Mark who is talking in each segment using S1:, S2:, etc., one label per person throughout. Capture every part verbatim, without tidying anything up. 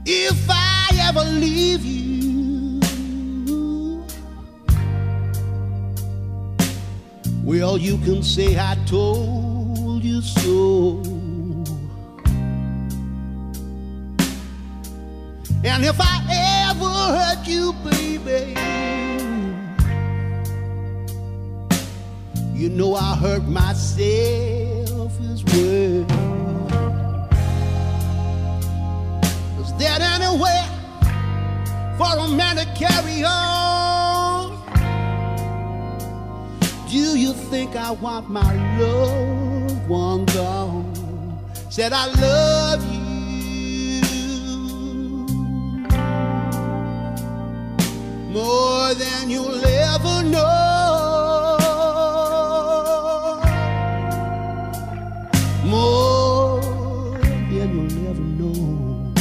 S1: if I ever leave you, well, you can say I told you so. And if I ever hurt you, baby, you know I hurt myself as well. Is there anywhere for a man to carry on? Do you think I want my loved one gone? Said I love you more than you'll ever know. More than you'll ever know.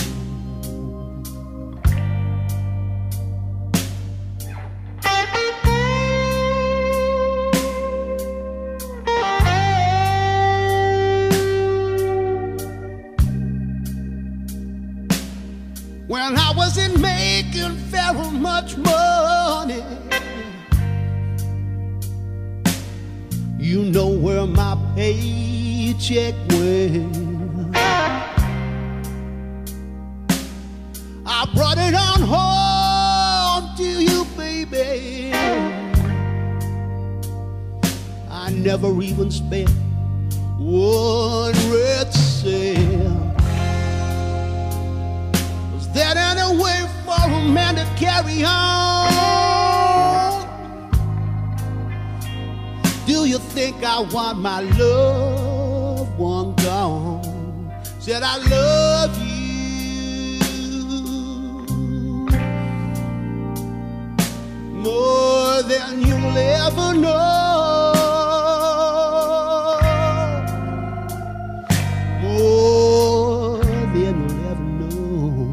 S1: When I wasn't making very much money, you know where my paycheck went. I brought it on home to you, baby. I never even spent one red cent. Is there any way for a man to carry on? Do you think I want my loved one gone? Said I love you more than you'll ever know. More than you'll ever know.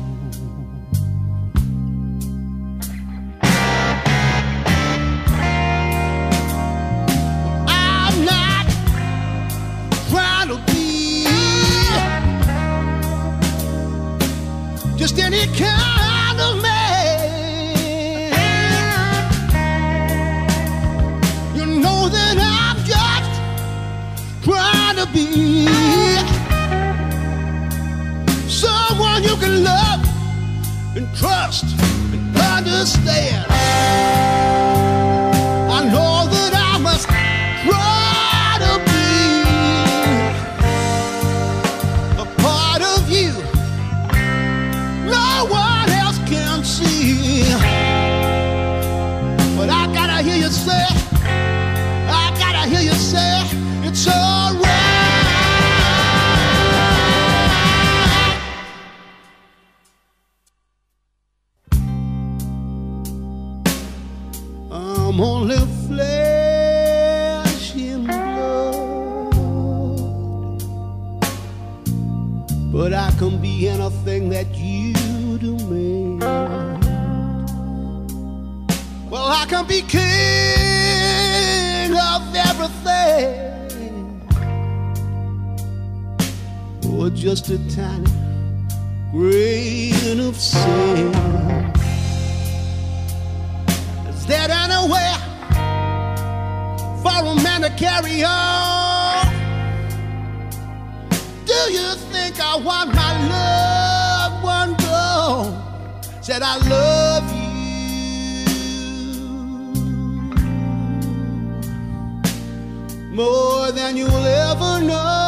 S1: I'm not trying to be just any kind of man. You know that I'm just trying to be someone you can love and trust and understand. I know that I must try to be a part of you no one else can see. But I gotta hear you say, I gotta hear you say, it's alright. I'm only flesh and blood, but I can be anything that you demand. Well, I can be king of everything, or just a tiny grain of sand. Is there anywhere for a man to carry on? Do you think I want my loved one gone? Said I love you more than you'll ever know.